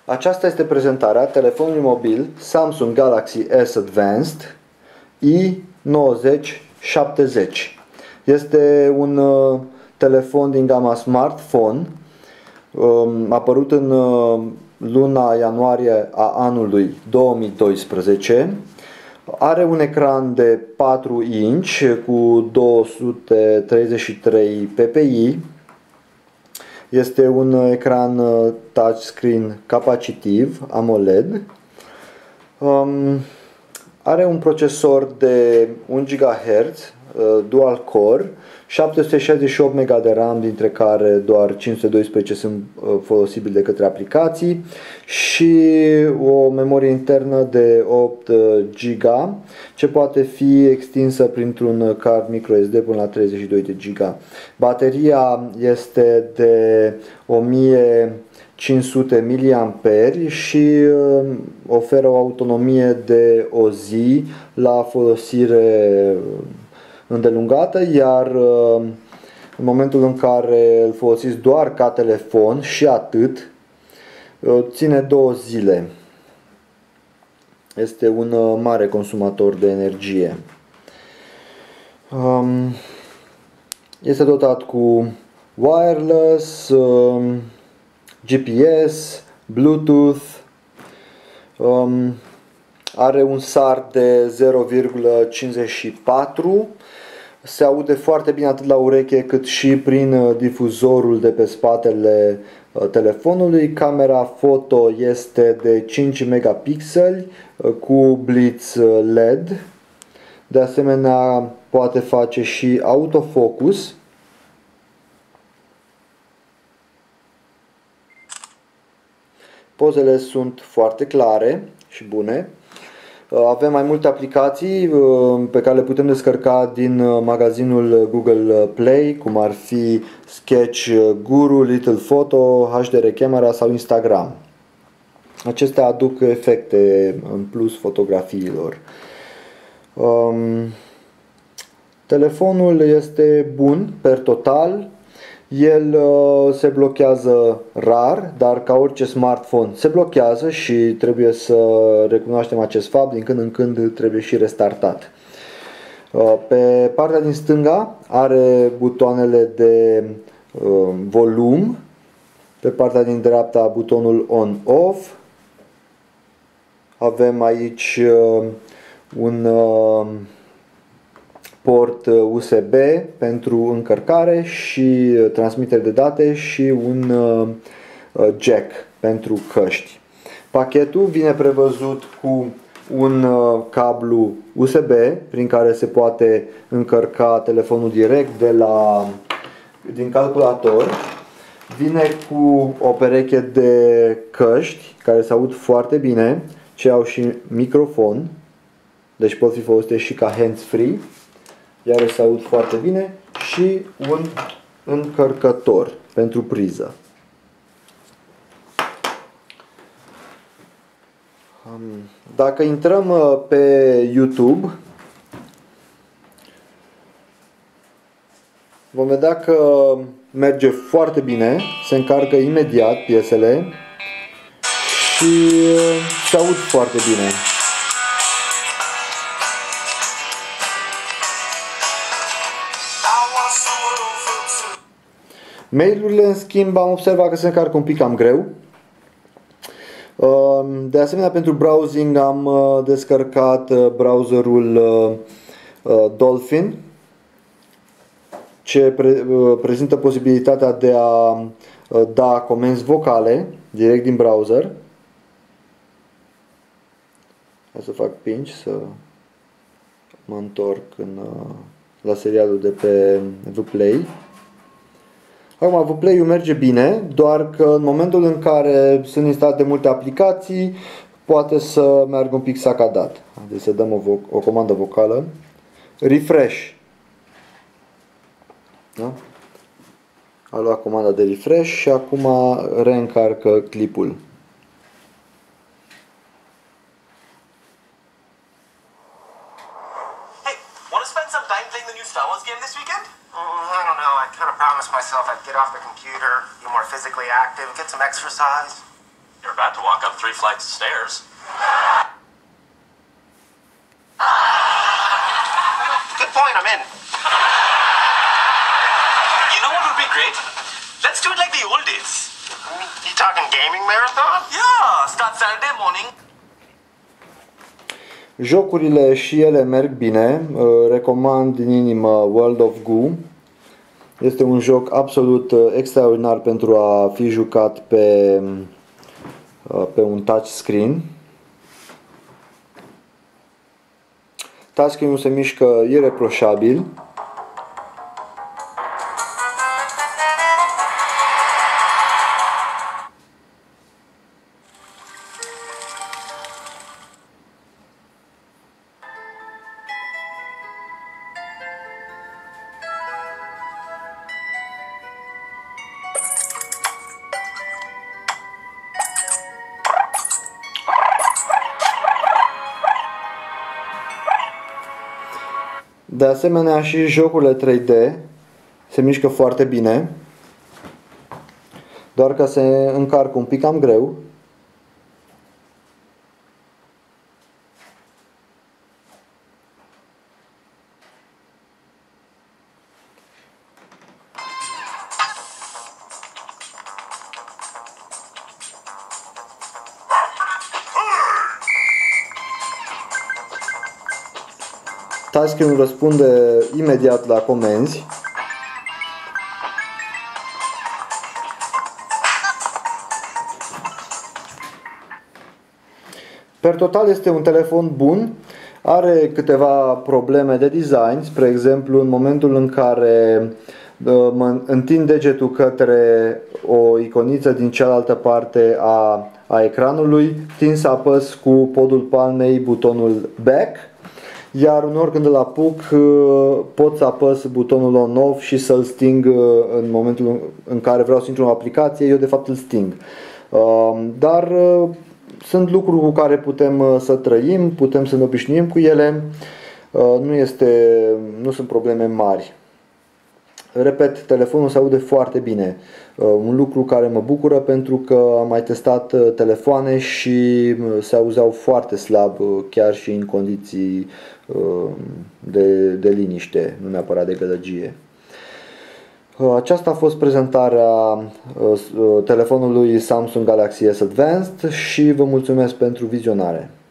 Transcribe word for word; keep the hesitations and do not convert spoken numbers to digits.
Aceasta este prezentarea telefonului mobil Samsung Galaxy S Advanced i nouăzeci șaptezeci. Este un uh, telefon din gama smartphone, um, apărut în uh, luna ianuarie a anului două mii doisprezece. Are un ecran de patru inci cu două sute treizeci și trei ppi. Este un ecran touchscreen capacitiv AMOLED. Um, are un procesor de un gigahertz uh, dual core, șapte sute șaizeci și opt mega de RAM, dintre care doar cinci sute doisprezece sunt uh, folosibile de către aplicații, și o memorie internă de opt giga, ce poate fi extinsă printr-un card microSD până la treizeci și doi de giga. Bateria este de o mie cinci sute miliamperi și oferă o autonomie de o zi la folosire îndelungată, iar în momentul în care îl folosiți doar ca telefon și atât, ține două zile. Este un mare consumator de energie. Este dotat cu wireless, G P S, Bluetooth, are un S A R de zero virgulă cincizeci și patru. Se aude foarte bine atât la ureche cât și prin difuzorul de pe spatele telefonului. Camera foto este de cinci megapixeli cu blitz L E D. De asemenea, poate face și autofocus. Pozele sunt foarte clare și bune. Avem mai multe aplicații pe care le putem descărca din magazinul Google Play, cum ar fi Sketch Guru, Little Photo, H D R Camera sau Instagram. Acestea aduc efecte în plus fotografiilor. Um, telefonul este bun per total. El uh, se blochează rar, dar ca orice smartphone se blochează și trebuie să recunoaștem acest fapt. Din când în când trebuie și restartat. Uh, pe partea din stânga are butoanele de uh, volum, pe partea din dreapta butonul on-off. Avem aici uh, un uh, port U S B pentru încărcare și transmitere de date și un uh, jack pentru căști. Pachetul vine prevăzut cu un uh, cablu U S B prin care se poate încărca telefonul direct de la, din calculator. Vine cu o pereche de căști care se aud foarte bine, ce au și microfon, deci pot fi folosite și ca hands-free. Iar se aud foarte bine, și un încărcător pentru priză. Dacă intrăm pe YouTube, vom vedea că merge foarte bine, se încarcă imediat piesele și se aud foarte bine. Mail-urile, în schimb, am observat că se încarcă un pic cam greu. De asemenea, pentru browsing am descărcat browserul Dolphin, ce pre prezintă posibilitatea de a da comenzi vocale direct din browser. Hai să fac pinch să mă întorc în, la serialul de pe Vplay. Acum, Vplay-ul merge bine, doar că în momentul în care sunt instalate multe aplicații, poate să meargă un pic sacadat. Deci să dăm o, o comandă vocală. Refresh. Da? A luat comanda de refresh și acum reîncarcă clipul. Hey, want to spend some time playing the new Star Wars game this weekend? I don't know. I kind of promised myself I'd get off the computer, be more physically active, get some exercise. You're about to walk up three flights of stairs. Good point, I'm in. You know what would be great? Let's do it like the old days. You talking gaming marathon? Yeah, start Saturday morning. Jocurile și ele merg bine, recomand din inimă World of Goo. Este un joc absolut extraordinar pentru a fi jucat pe, pe un touchscreen. Touchscreen-ul se mișcă ireproșabil. De asemenea, și jocurile trei D se mișcă foarte bine, doar că se încarcă un pic cam greu. Touchscreen-ul răspunde imediat la comenzi. Per total este un telefon bun, are câteva probleme de design, spre exemplu în momentul în care mă întind degetul către o iconiță din cealaltă parte a, a ecranului, tind să apăs cu podul palmei butonul Back, iar uneori când îl apuc pot să apăs butonul On-Off și să-l sting în momentul în care vreau să intru în aplicație, eu de fapt îl sting. Dar sunt lucruri cu care putem să trăim, putem să ne obișnuim cu ele, nu, este, nu sunt probleme mari. Repet, telefonul se aude foarte bine, un lucru care mă bucură pentru că am mai testat telefoane și se auzeau foarte slab, chiar și în condiții de, de liniște, nu neapărat de gălăgie. Aceasta a fost prezentarea telefonului Samsung Galaxy S Advanced și vă mulțumesc pentru vizionare.